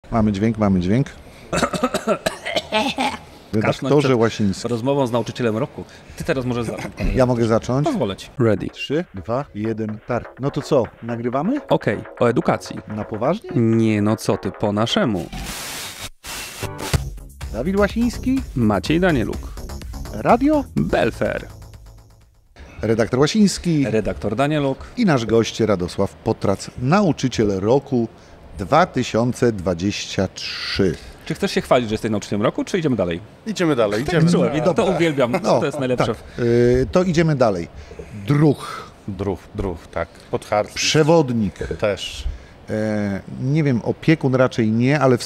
Mamy dźwięk, mamy dźwięk. Redaktorze Łasiński. Rozmową z nauczycielem roku. Ty teraz możesz zacząć. Ja mogę zacząć? Pozwolę ci. Ready. 3, 2, 1, start. No to co, nagrywamy? Okej, o edukacji. Na poważnie? Nie, no co ty, po naszemu. Dawid Łasiński, Maciej Danieluk. radio, Belfer. redaktor Łasiński Redaktor Danieluk. i nasz gość Radosław Potrac, nauczyciel roku 2023. Czy chcesz się chwalić, że jesteś nauczycielem roku, czy idziemy dalej? Idziemy dalej, idziemy Czułem, dalej. i to uwielbiam, to jest najlepsze. Tak, to idziemy dalej. Druh, Druh, tak. Podharski przewodnik, też. nie wiem, opiekun raczej nie, ale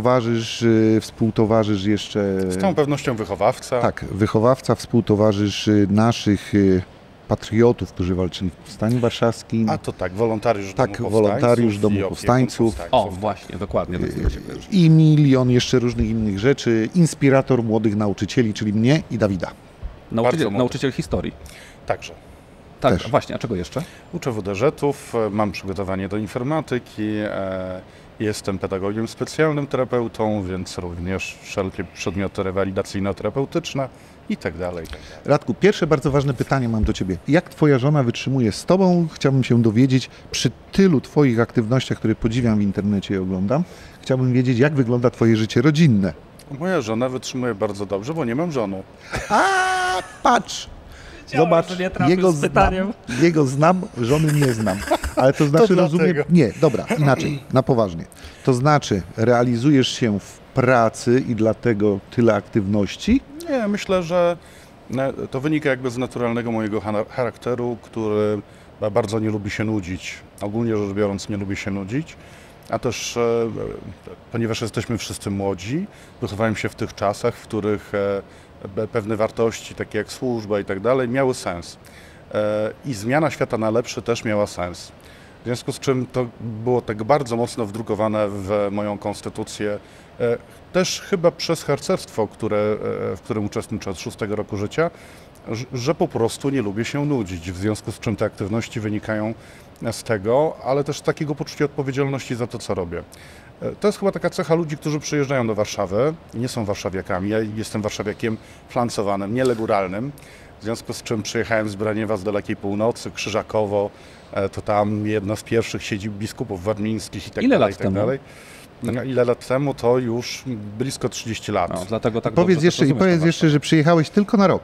współtowarzysz jeszcze... Z całą pewnością wychowawca. Tak, wychowawca, współtowarzysz naszych patriotów, którzy walczyli w Powstaniu Warszawskim. A to tak, wolontariusz Tak, Domu Powstańców. wolontariusz Domu i opiekun Powstańców. O, właśnie, dokładnie. Tak się kojarzy. I milion jeszcze różnych innych rzeczy. Inspirator młodych nauczycieli, czyli mnie i Dawida. Bardzo Nauczyciel historii. Także. Tak, Też. właśnie, a czego jeszcze? Uczę WDŻ-ów, mam przygotowanie do informatyki, jestem pedagogiem specjalnym, terapeutą, więc również wszelkie przedmioty rewalidacyjno-terapeutyczne i tak dalej. Radku, pierwsze bardzo ważne pytanie mam do Ciebie. Jak Twoja żona wytrzymuje z Tobą? Chciałbym się dowiedzieć, przy tylu Twoich aktywnościach, które podziwiam w internecie i oglądam, chciałbym wiedzieć, jak wygląda Twoje życie rodzinne. Moja żona wytrzymuje bardzo dobrze, bo nie mam żony. A patrz! Zobacz, że nie trafił z pytaniem. Jego znam, żony nie znam. Ale to znaczy, rozumiem... dlatego. Nie, dobra, inaczej, na poważnie. To znaczy, realizujesz się w pracy i dlatego tyle aktywności? Nie, myślę, że to wynika jakby z naturalnego mojego charakteru, który bardzo nie lubi się nudzić. Ogólnie rzecz biorąc nie lubi się nudzić, a też ponieważ jesteśmy wszyscy młodzi, wychowałem się w tych czasach, w których pewne wartości, takie jak służba i tak dalej, miały sens. I zmiana świata na lepsze też miała sens. W związku z czym to było tak bardzo mocno wdrukowane w moją konstytucję, też chyba przez harcerstwo, w którym uczestniczę od 6 roku życia, że po prostu nie lubię się nudzić, w związku z czym te aktywności wynikają z tego, ale też z takiego poczucia odpowiedzialności za to, co robię. To jest chyba taka cecha ludzi, którzy przyjeżdżają do Warszawy, nie są warszawiakami, ja jestem warszawiakiem flancowanym, nielegalnym, w związku z czym przyjechałem z Braniewa z dalekiej północy, Krzyżakowo, to tam jedna z pierwszych siedzib biskupów warmińskich i tak Ile dalej. lat temu? Ile lat temu? To już blisko 30 lat. No, dlatego tak Powiedz dobrze jeszcze, rozumiesz to jeszcze, że przyjechałeś tylko na rok.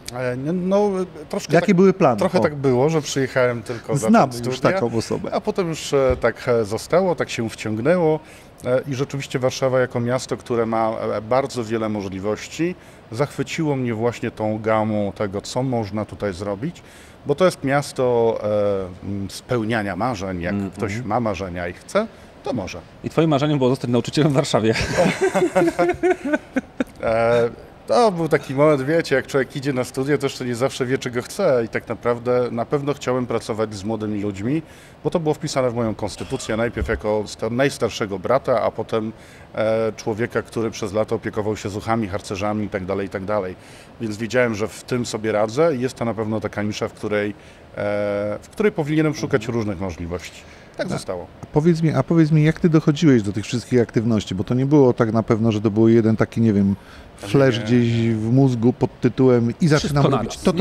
No, troszkę Jakie tak, były plany? Trochę O. tak było, że przyjechałem tylko za Znam ten już studia, taką osobę. a potem już tak zostało, tak się wciągnęło i rzeczywiście Warszawa jako miasto, które ma bardzo wiele możliwości, zachwyciło mnie właśnie tą gamą tego, co można tutaj zrobić, bo to jest miasto spełniania marzeń. Jak ktoś ma marzenia i chce, to może. I twoim marzeniem było zostać nauczycielem w Warszawie. To był taki moment, wiecie, jak człowiek idzie na studia, to jeszcze nie zawsze wie, czego chce i tak naprawdę na pewno chciałem pracować z młodymi ludźmi, bo to było wpisane w moją konstytucję, najpierw jako najstarszego brata, a potem człowieka, który przez lata opiekował się zuchami, harcerzami i tak dalej, więc wiedziałem, że w tym sobie radzę i jest to na pewno taka nisza, w której powinienem szukać różnych możliwości. Tak zostało. Powiedz mi, jak ty dochodziłeś do tych wszystkich aktywności, bo to nie było tak na pewno, że to był jeden taki, nie wiem, flash gdzieś w mózgu pod tytułem i zaczynam robić to.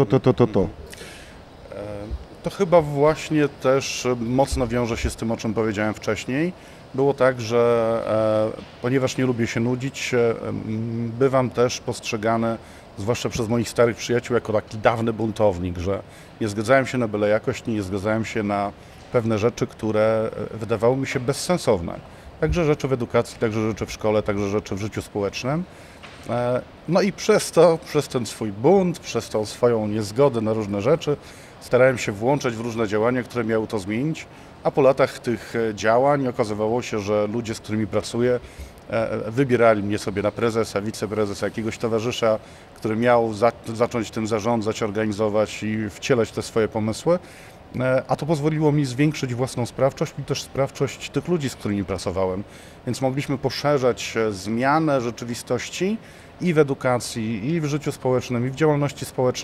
To chyba właśnie też mocno wiąże się z tym, o czym powiedziałem wcześniej. Było tak, że ponieważ nie lubię się nudzić, bywam też postrzegany, zwłaszcza przez moich starych przyjaciół, jako taki dawny buntownik, że nie zgadzałem się na byle jakość, nie zgadzałem się na pewne rzeczy, które wydawały mi się bezsensowne. Także rzeczy w edukacji, także rzeczy w szkole, także rzeczy w życiu społecznym. No i przez ten swój bunt, przez tą swoją niezgodę na różne rzeczy starałem się włączać w różne działania, które miały to zmienić, a po latach tych działań okazywało się, że ludzie, z którymi pracuję, wybierali mnie sobie na prezesa, wiceprezesa, jakiegoś towarzysza, który miał zacząć tym zarządzać, organizować i wcielać te swoje pomysły. A to pozwoliło mi zwiększyć własną sprawczość i też sprawczość tych ludzi, z którymi pracowałem. Więc mogliśmy poszerzać zmianę rzeczywistości i w edukacji, i w życiu społecznym, i w działalności społecznej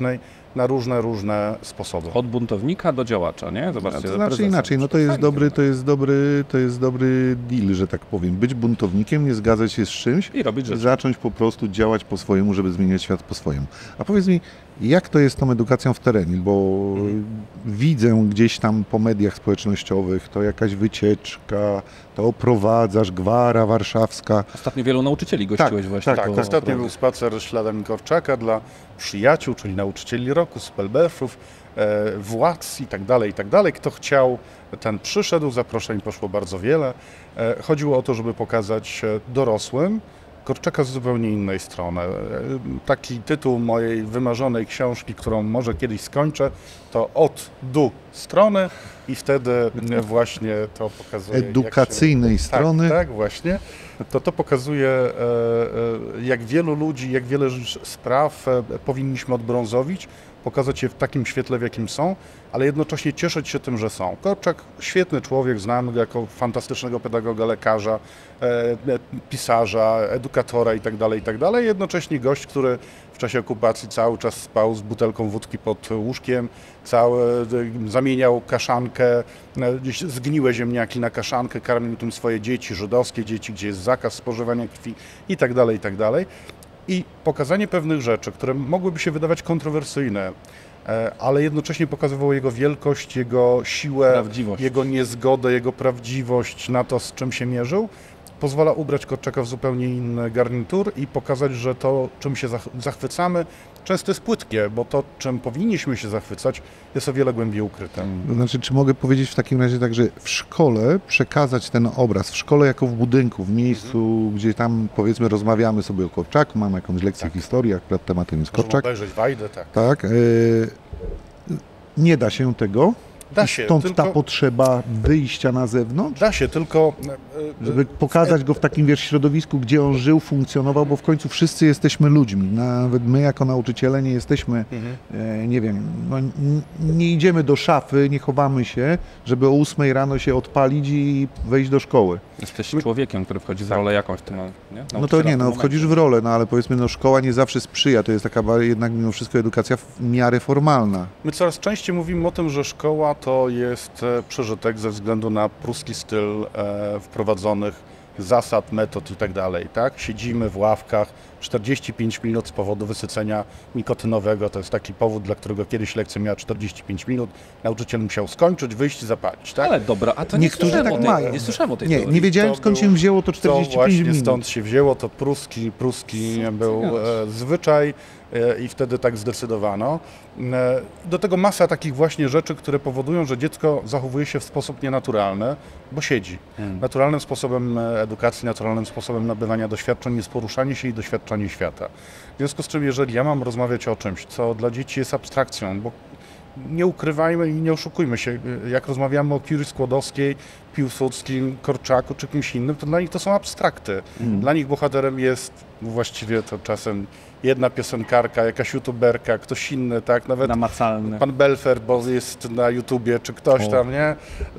na różne sposoby. Od buntownika do działacza, nie? Zobaczcie. To znaczy prezesem. inaczej, no to jest Fajnie. dobry, to jest dobry deal, że tak powiem. Być buntownikiem, nie zgadzać się z czymś, I robić rzeczy. zacząć po prostu działać po swojemu, żeby zmieniać świat po swojemu. A powiedz mi, jak to jest z tą edukacją w terenie? Bo widzę gdzieś tam po mediach społecznościowych, to jakaś wycieczka, to oprowadzasz, gwara warszawska. Ostatnio wielu nauczycieli gościłeś właśnie. Tak, po ostatnio programie. był spacer śladami Korczaka dla przyjaciół, czyli nauczycieli roku, spelbefów, władz i tak dalej. Kto chciał, ten przyszedł, zaproszeń poszło bardzo wiele. Chodziło o to, żeby pokazać dorosłym Korczaka z zupełnie innej strony. Taki tytuł mojej wymarzonej książki, którą może kiedyś skończę, to Od do strony i wtedy właśnie to pokazuje... Edukacyjnej strony. Tak, właśnie. To pokazuje, jak wielu ludzi, jak wiele spraw powinniśmy odbrązowić, pokazać je w takim świetle, w jakim są, ale jednocześnie cieszyć się tym, że są. Korczak, świetny człowiek, znany go jako fantastycznego pedagoga, lekarza, pisarza, edukatora itd. Jednocześnie gość, który w czasie okupacji cały czas spał z butelką wódki pod łóżkiem, zamieniał kaszankę, gdzieś zgniłe ziemniaki na kaszankę, karmił tym swoje dzieci, żydowskie dzieci, gdzie jest zakaz spożywania krwi itd. I pokazanie pewnych rzeczy, które mogłyby się wydawać kontrowersyjne, ale jednocześnie pokazywało jego wielkość, jego siłę, Prawdziwość. jego niezgodę, jego prawdziwość na to, z czym się mierzył, pozwala ubrać Korczaka w zupełnie inny garnitur i pokazać, że to, czym się zachwycamy, często jest płytkie, bo to, czym powinniśmy się zachwycać, jest o wiele głębiej ukryte. To znaczy, czy mogę powiedzieć w takim razie tak, że w szkole przekazać ten obraz, w szkole jako w budynku, w miejscu, gdzie tam powiedzmy rozmawiamy sobie o Korczaku, mamy jakąś lekcję historii, akurat tematem jest Możemy Korczak, obejrzeć Wajdę, tak. tak, nie da się tego, Da się, stąd tylko... ta potrzeba wyjścia na zewnątrz, Da się, tylko... żeby pokazać go w takim, wiesz, środowisku, gdzie on żył, funkcjonował, bo w końcu wszyscy jesteśmy ludźmi, nawet my jako nauczyciele nie jesteśmy, nie wiem, no, nie idziemy do szafy, nie chowamy się, żeby o 8 rano się odpalić i wejść do szkoły. Jesteś człowiekiem, który wchodzi w rolę jakąś. Nie? No to nie, no wchodzisz w rolę, no ale powiedzmy, no szkoła nie zawsze sprzyja, to jest taka jednak mimo wszystko edukacja w miarę formalna. My coraz częściej mówimy o tym, że szkoła to jest przeżytek ze względu na pruski styl wprowadzonych zasad, metod i tak dalej, tak? Siedzimy w ławkach 45 minut z powodu wysycenia nikotynowego. To jest taki powód, dla którego kiedyś lekcja miała 45 minut. Nauczyciel musiał skończyć, wyjść i zapalić, tak? Ale dobra, a to Niektórzy nie tak słyszałem mają. Nie słyszałem o tej Nie, teorii. nie wiedziałem, To skąd się był- wzięło to To 45 właśnie minut. stąd się wzięło, to pruski był zwyczaj i wtedy tak zdecydowano. Do tego masa takich właśnie rzeczy, które powodują, że dziecko zachowuje się w sposób nienaturalny, bo siedzi. Naturalnym sposobem edukacji, naturalnym sposobem nabywania doświadczeń jest poruszanie się i doświadczanie świata. W związku z czym, jeżeli ja mam rozmawiać o czymś, co dla dzieci jest abstrakcją, bo nie ukrywajmy i nie oszukujmy się, jak rozmawiamy o Curie Skłodowskiej, Piłsudskim, Korczaku czy kimś innym, to dla nich to są abstrakty. Dla nich bohaterem jest właściwie to czasem jedna piosenkarka, jakaś youtuberka, ktoś inny, tak? Nawet Namacalne. pan Belfer, bo jest na YouTubie, czy ktoś tam, nie?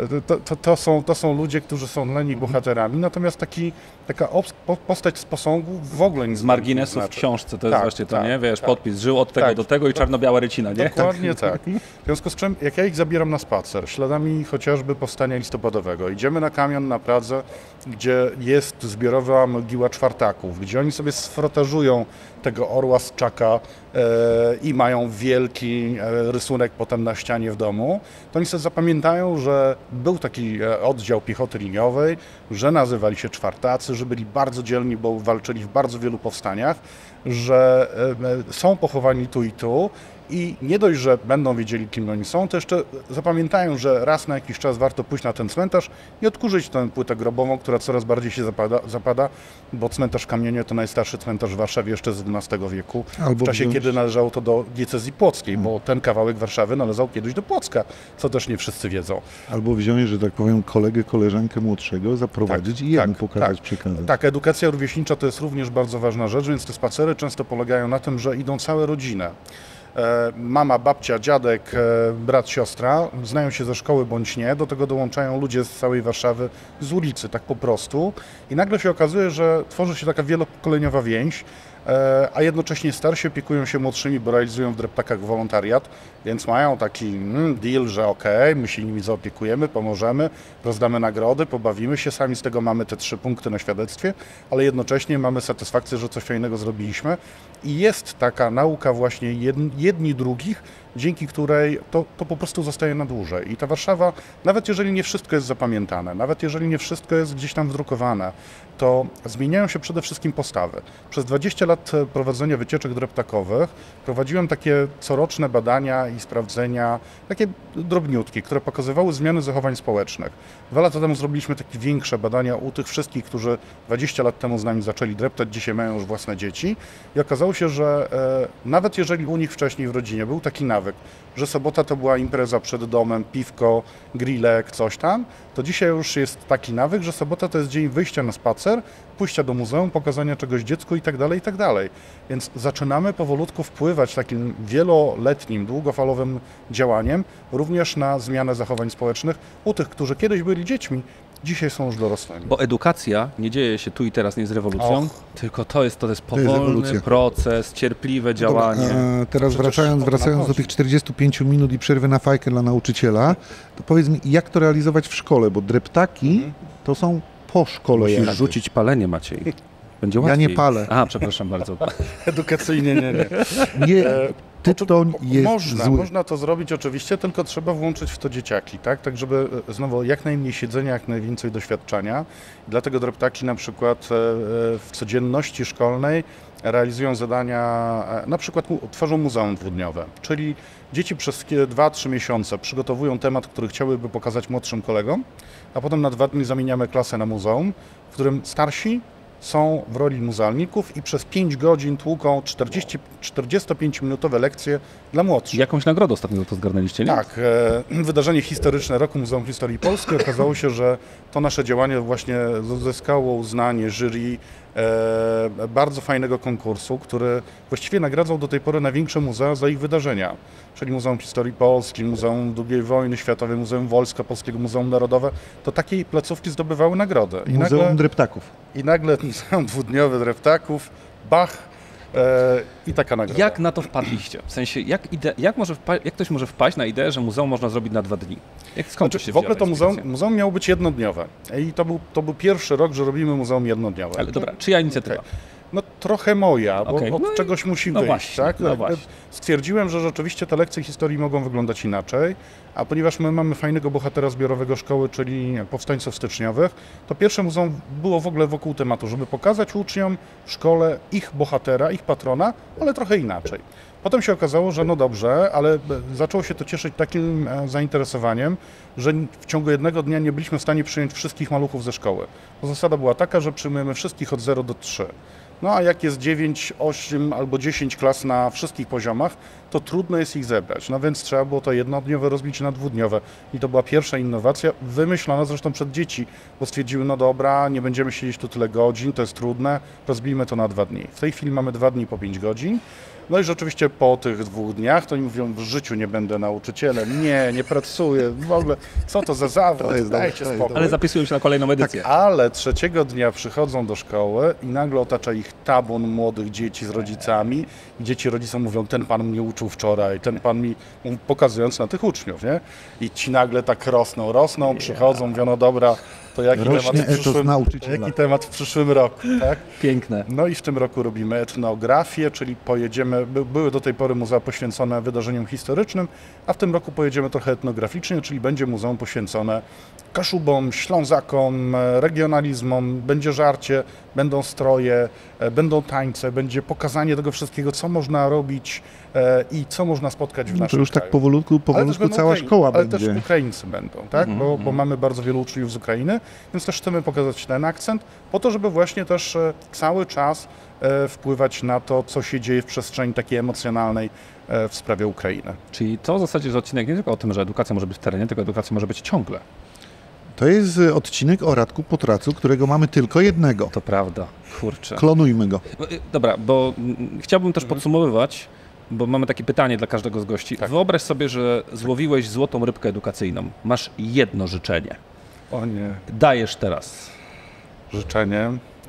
To są ludzie, którzy są dla nich bohaterami, natomiast taka postać z posągu w ogóle nic Z marginesu w znaczy. książce, to jest Tak, właśnie to, tak, nie? Wiesz, tak. podpis, żył od tego Tak. do tego i czarno-biała rycina, nie? Dokładnie tak. W związku z czym, jak ja ich zabieram na spacer, śladami chociażby powstania listopadowego, idziemy na kamion na Pradze, gdzie jest zbiorowa mogiła czwartaków, gdzie oni sobie sfrotażują tego orła z czaka i mają wielki rysunek potem na ścianie w domu, to oni sobie zapamiętają, że był taki oddział piechoty liniowej, że nazywali się czwartacy, że byli bardzo dzielni, bo walczyli w bardzo wielu powstaniach, że są pochowani tu i tu. I nie dość, że będą wiedzieli, kim oni są, to jeszcze zapamiętają, że raz na jakiś czas warto pójść na ten cmentarz i odkurzyć tę płytę grobową, która coraz bardziej się zapada, bo cmentarz Kamienie to najstarszy cmentarz w Warszawie jeszcze z XII wieku, Albo w czasie, wziąć- kiedy należało to do diecezji płockiej, bo ten kawałek Warszawy należał kiedyś do Płocka, co też nie wszyscy wiedzą. Albo wziąć, że tak powiem, kolegę, koleżankę młodszego, zaprowadzić Tak, i jemu tak, pokazać, tak. przekazać. Tak, edukacja rówieśnicza to jest również bardzo ważna rzecz, więc te spacery często polegają na tym, że idą całe rodziny. Mama, babcia, dziadek, brat, siostra, znają się ze szkoły bądź nie, do tego dołączają ludzie z całej Warszawy, z ulicy, tak po prostu. I nagle się okazuje, że tworzy się taka wielopokoleniowa więź, a jednocześnie starsi opiekują się młodszymi, bo realizują w dreptakach wolontariat, więc mają taki deal, że okej, my się nimi zaopiekujemy, pomożemy, rozdamy nagrody, pobawimy się, sami z tego mamy te 3 punkty na świadectwie, ale jednocześnie mamy satysfakcję, że coś fajnego zrobiliśmy i jest taka nauka właśnie jedni drugich, dzięki której to po prostu zostaje na dłużej. I ta Warszawa, nawet jeżeli nie wszystko jest zapamiętane, nawet jeżeli nie wszystko jest gdzieś tam wdrukowane, to zmieniają się przede wszystkim postawy. Przez 20 lat prowadzenia wycieczek dreptakowych prowadziłem takie coroczne badania i sprawdzenia, takie drobniutkie, które pokazywały zmiany zachowań społecznych. 2 lata temu zrobiliśmy takie większe badania u tych wszystkich, którzy 20 lat temu z nami zaczęli dreptać, dzisiaj mają już własne dzieci i okazało się, że nawet jeżeli u nich wcześniej w rodzinie był taki nawyk, że sobota to była impreza przed domem, piwko, grillek, coś tam, to dzisiaj już jest taki nawyk, że sobota to jest dzień wyjścia na spacer, pójścia do muzeum, pokazania czegoś dziecku i tak dalej, i tak dalej. Więc zaczynamy powolutku wpływać takim wieloletnim, długofalowym działaniem również na zmianę zachowań społecznych u tych, którzy kiedyś byli dziećmi, dzisiaj są już dorosłymi. Bo edukacja nie dzieje się tu i teraz, nie z rewolucją, tylko to jest powolny ewolucja. proces, cierpliwe działanie. Dobra, teraz wracając do tych 45 minut i przerwy na fajkę dla nauczyciela, to powiedz mi, jak to realizować w szkole, bo dreptaki to są po szkole. Musisz rzucić palenie, Maciej. Będzie Ja łatwiej. nie palę. A, przepraszam bardzo. Edukacyjnie nie. Nie, tytoń jest zły. Można to zrobić oczywiście, tylko trzeba włączyć w to dzieciaki, tak żeby znowu jak najmniej siedzenia, jak najwięcej doświadczenia. Dlatego dreptaki na przykład w codzienności szkolnej realizują zadania, na przykład tworzą muzeum dwudniowe, czyli dzieci przez 2-3 miesiące przygotowują temat, który chciałyby pokazać młodszym kolegom, a potem na 2 dni zamieniamy klasę na muzeum, w którym starsi są w roli muzealników i przez 5 godzin tłuką 45-minutowe lekcje dla młodszych. Jakąś nagrodę ostatnio za to zgarnęliście, nie? Tak, wydarzenie historyczne Roku Muzeum Historii Polskiej. Okazało się, że to nasze działanie właśnie zyskało uznanie jury bardzo fajnego konkursu, który właściwie nagradzał do tej pory największe muzea za ich wydarzenia. Czyli Muzeum Historii Polskiej, Muzeum II Wojny Światowej, Muzeum Wojska Polskiego, Muzeum Narodowe. To takiej placówki zdobywały nagrodę. Muzeum Dreptaków. I nagle Muzeum Dwudniowe Dreptaków, bach, i taka nagroda. Jak na to wpadliście? W sensie, jak ktoś może wpaść na ideę, że muzeum można zrobić na 2 dni? Skąd to się w ogóle to wzięła muzeum miało być jednodniowe. I to był pierwszy rok, że robimy muzeum jednodniowe. Ale dobra, czyja inicjatywa? Okay. No trochę moja, bo Okay. od czegoś musi wyjść. Właśnie, tak? właśnie. Stwierdziłem, że rzeczywiście te lekcje historii mogą wyglądać inaczej, a ponieważ my mamy fajnego bohatera zbiorowego szkoły, czyli powstańców styczniowych, to pierwsze muzeum było w ogóle wokół tematu, żeby pokazać uczniom w szkole ich bohatera, ich patrona, ale trochę inaczej. Potem się okazało, że no dobrze, ale zaczęło się to cieszyć takim zainteresowaniem, że w ciągu jednego dnia nie byliśmy w stanie przyjąć wszystkich maluchów ze szkoły. Bo zasada była taka, że przyjmujemy wszystkich od 0 do 3. No a jak jest 9, 8 albo 10 klas na wszystkich poziomach, to trudno jest ich zebrać. No więc trzeba było to jednodniowe rozbić na dwudniowe. I to była pierwsza innowacja, wymyślona zresztą przed dzieci, bo stwierdziły, no dobra, nie będziemy siedzieć tu tyle godzin, to jest trudne, rozbijmy to na 2 dni. W tej chwili mamy 2 dni po 5 godzin. No i rzeczywiście po tych 2 dniach to oni mówią, w życiu nie będę nauczycielem, nie pracuję, w ogóle co to za zawód, dajcie spokój. Ale zapisują się na kolejną edycję. Tak, ale 3. dnia przychodzą do szkoły i nagle otacza ich tabun młodych dzieci z rodzicami i dzieci rodzicom mówią, ten pan mnie uczył wczoraj, ten pan mi, pokazując na tych uczniów, nie? I ci nagle tak rosną, przychodzą, mówią, no dobra, to jaki temat w przyszłym roku, tak? Piękne. No i w tym roku robimy etnografię, czyli pojedziemy, były do tej pory muzea poświęcone wydarzeniom historycznym, a w tym roku pojedziemy trochę etnograficznie, czyli będzie muzeum poświęcone Kaszubom, Ślązakom, regionalizmom, będzie żarcie, będą stroje, będą tańce, będzie pokazanie tego wszystkiego, co można robić i co można spotkać w naszym kraju. To już kraju. tak powolutku cała szkoła ale będzie. Ale też Ukraińcy będą, tak? Bo mamy bardzo wielu uczniów z Ukrainy, więc też chcemy pokazać ten akcent, po to, żeby właśnie też cały czas wpływać na to, co się dzieje w przestrzeni takiej emocjonalnej w sprawie Ukrainy. Czyli to w zasadzie jest odcinek nie tylko o tym, że edukacja może być w terenie, tylko edukacja może być ciągle. To jest odcinek o Radku Potracu, którego mamy tylko jednego. To prawda, kurczę. Klonujmy go. Dobra, bo chciałbym też podsumowywać, bo mamy takie pytanie dla każdego z gości. Tak. Wyobraź sobie, że złowiłeś złotą rybkę edukacyjną. Masz jedno życzenie. O nie. Dajesz teraz. Życzenie,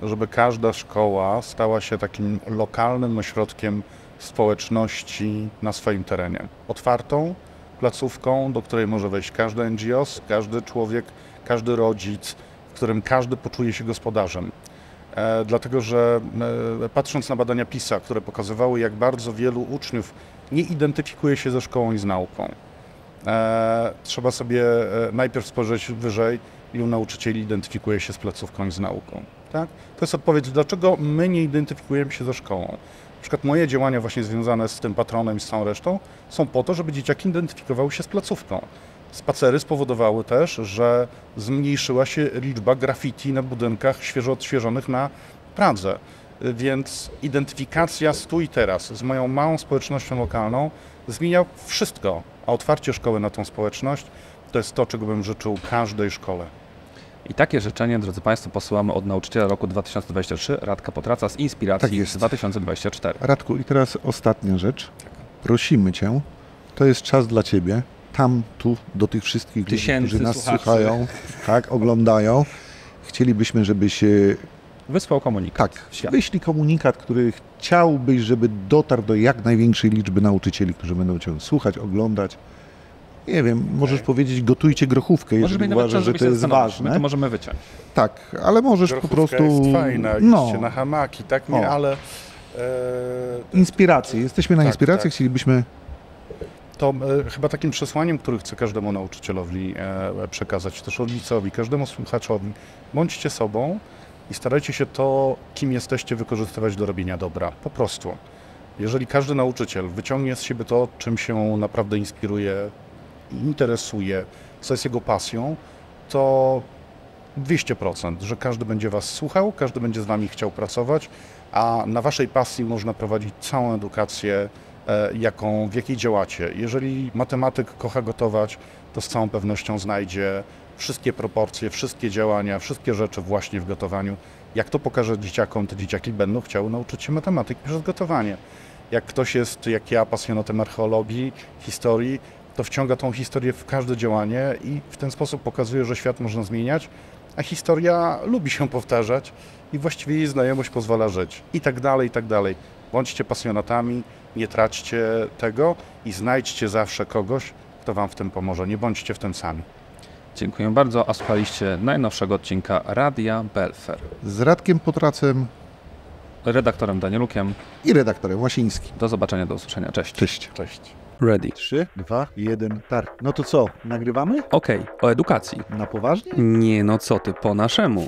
żeby każda szkoła stała się takim lokalnym ośrodkiem społeczności na swoim terenie. Otwartą placówką, do której może wejść każdy NGOs, każdy człowiek, każdy rodzic, w którym każdy poczuje się gospodarzem. Dlatego, że patrząc na badania PISA, które pokazywały, jak bardzo wielu uczniów nie identyfikuje się ze szkołą i z nauką, trzeba sobie najpierw spojrzeć wyżej, ilu nauczycieli identyfikuje się z placówką i z nauką. Tak? To jest odpowiedź, dlaczego my nie identyfikujemy się ze szkołą. Na przykład moje działania właśnie związane z tym patronem i z całą resztą są po to, żeby dzieciaki identyfikowały się z placówką. Spacery spowodowały też, że zmniejszyła się liczba graffiti na budynkach świeżo odświeżonych na Pradze. Więc identyfikacja tu i teraz z moją małą społecznością lokalną zmienia wszystko, a otwarcie szkoły na tą społeczność to jest to, czego bym życzył każdej szkole. I takie życzenie, drodzy Państwo, posyłamy od nauczyciela roku 2023, Radka Potraca z Inspiracji Tak jest. 2024. Radku, i teraz ostatnia rzecz. Prosimy Cię, to jest czas dla Ciebie, tam, tu, do tych wszystkich ludzi, Tysięcy którzy nas słuchaczy. słuchają, tak, oglądają. Chcielibyśmy, żebyś Wysłał komunikat. tak, w świat. wyślij komunikat, który chciałbyś, żeby dotarł do jak największej liczby nauczycieli, którzy będą Cię słuchać, oglądać. Nie wiem, możesz powiedzieć, gotujcie grochówkę, Możesz jeżeli mieć nawet uważasz, czas, że żeby to się jest zastanowić. ważne. My to możemy wyciąć. Tak, ale możesz po Grochówka prostu... jest fajna, idźcie na hamaki, tak nie, O. ale Inspiracje. Jesteśmy na Tak, inspirację, tak. chcielibyśmy... to chyba takim przesłaniem, które chcę każdemu nauczycielowi przekazać, też rodzicowi, każdemu słuchaczowi, bądźcie sobą i starajcie się to, kim jesteście, wykorzystywać do robienia dobra. Po prostu. Jeżeli każdy nauczyciel wyciągnie z siebie to, czym się naprawdę inspiruje, interesuje, co jest jego pasją, to 200%, że każdy będzie was słuchał, każdy będzie z wami chciał pracować, a na waszej pasji można prowadzić całą edukację, w jakiej działacie. Jeżeli matematyk kocha gotować, to z całą pewnością znajdzie wszystkie proporcje, wszystkie działania, wszystkie rzeczy właśnie w gotowaniu. Jak to pokaże dzieciakom, to dzieciaki będą chciały nauczyć się matematyki przez gotowanie. Jak ktoś jest, jak ja, pasjonatem archeologii, historii, to wciąga tą historię w każde działanie i w ten sposób pokazuje, że świat można zmieniać, a historia lubi się powtarzać i właściwie jej znajomość pozwala żyć. I tak dalej, i tak dalej. Bądźcie pasjonatami, nie traćcie tego i znajdźcie zawsze kogoś, kto wam w tym pomoże. Nie bądźcie w tym sami. Dziękuję bardzo, a słuchaliście najnowszego odcinka Radia Belfer. Z Radkiem Potracem Redaktorem Danielukiem. i redaktorem Łasińskim. Do zobaczenia, do usłyszenia. Cześć. Cześć. Cześć. Ready. 3, 2, 1, tar. No to co, nagrywamy? Okej, o edukacji. Na poważnie? Nie no co ty, po naszemu.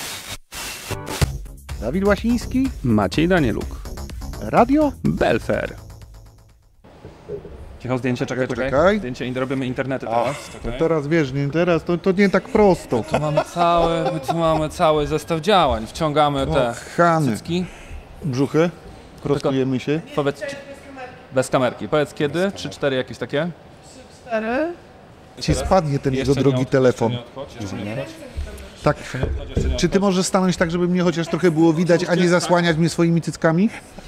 Dawid Łasiński, Maciej Danieluk. radio? Belfer. Cicho zdjęcie, czekaj. Czekaj. Zdjęcie, robimy internety teraz. To teraz wiesz, nie, teraz to nie tak prosto. Tu mamy cały zestaw działań. Wciągamy te Hany. cycki. Brzuchy, prostujemy się. Powiedz, bez kamerki. Powiedz kiedy? 3-4 jakieś takie? 4. Ci spadnie ten jego drogi telefon. Tak. Czy ty możesz stanąć tak, żeby mnie chociaż trochę było widać, a nie zasłaniać mnie swoimi cyckami?